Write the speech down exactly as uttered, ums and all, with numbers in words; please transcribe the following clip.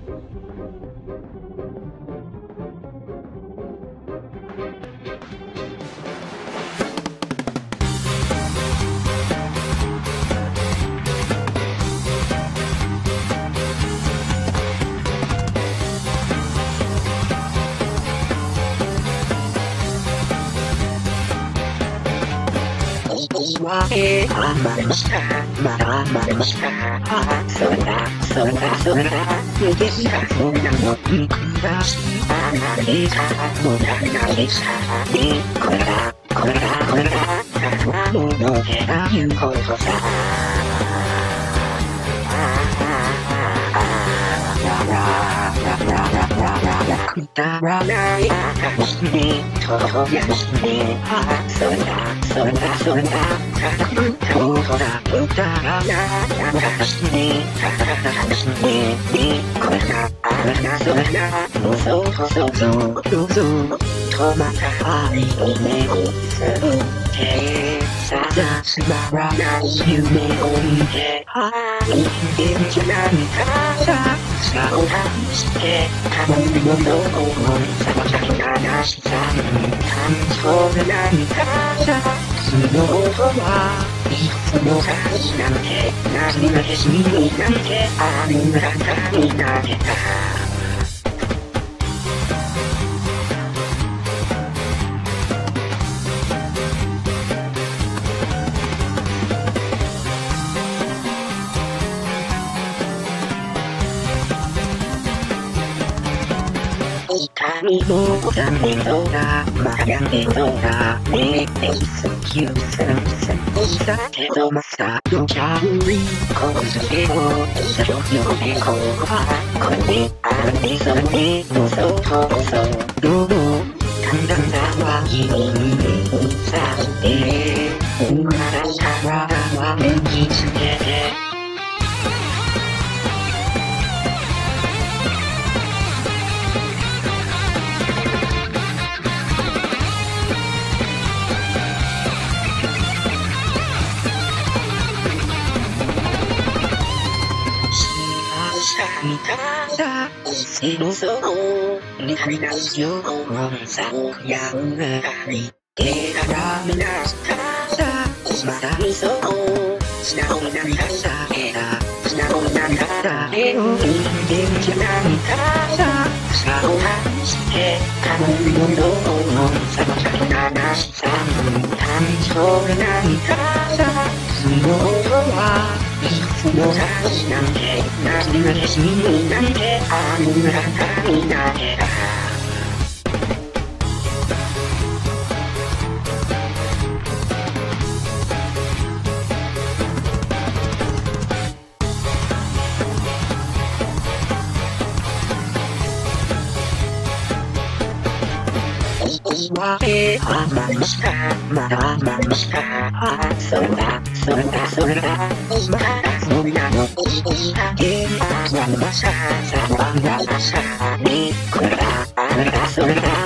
はえー、頑張りました。まだ頑張りました。ああ、それだ、それだ、それだ。無敵がそんなのに繰り出し、あなたでさ、もうダメでさ、ね、これだ、これだ、これだ。ただもの手が言うことさ。くだらない話ね、とどやすね。ああ、それだ、それだ、それだ。ただくたもとだ、くだらない話ね。ただ話ね、ね、これだ、あれだ、それだ。もうそうとそうそう、どうぞ。とまた愛を目をする。てさだつまらない夢を見て、ああ、生きてるじゃないかさ。さを試してたまにのの思いさばきなしさに感情がないからさその音はいつも大事なんて何がけしみになんてあるなたになれた痛みも残念そうだ、まだ面倒だねえ、エイス、キュース、ス、いざけどマスタードキャリー、こうすれを、いざよよねこうは、これね、あれね、それね、もうそうそうそう、どうも、だんだんだわ、君にさして、生まれた体は目につけて、見ただ、せのそうに足りないようさをやんがり手がダメなしただまたみそう素直になりだしたけだ素直になりだしたけど人間じゃないからささを外してたまにのどをさばきなしさに感情がないからさその音はいつも大事なんて何がけしみになんてあるなたになれたはえはまりましたまだはまりましたああそれだそれだそれだ今からそれなのいい加減あまりましたさあまりましたねこれだあれだそれだ